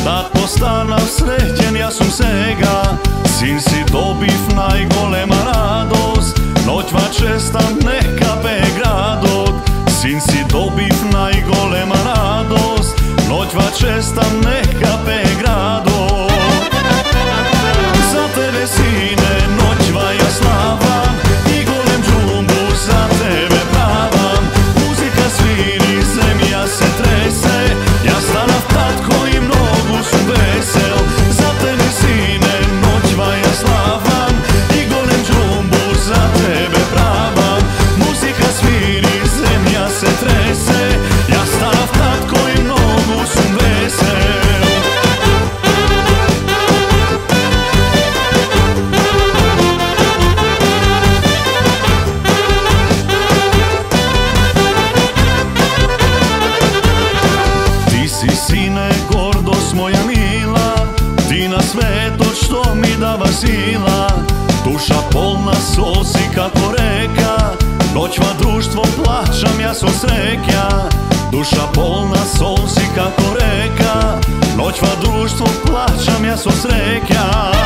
Tad postanam srećen, ja sam sega, sin si dobiv najgolema radost. Noćva čestam neka begradot, sin si dobiv najgolema radost. Noćva čestam neka begradot. Za tebe sine, noćva ja slavam i golem džumbu za tebe pravam. Muzika sviri, zemlja se trese, ja stanav tatko i mnogu su vesel. Za tebe sine, noćva ja slavam i golem džumbu za tebe pravam. Muzika sviri, zemlja se trese, ja stanav tatko i mnogu su vesel. Sine, gordost moja mila, ti na sveto što mi dava sila. Duša polna solzi kako reka, noćva društvo plaćam, ja sam sreća. Duša polna solzi kako reka, noćva društvo plaćam, ja sam sreća.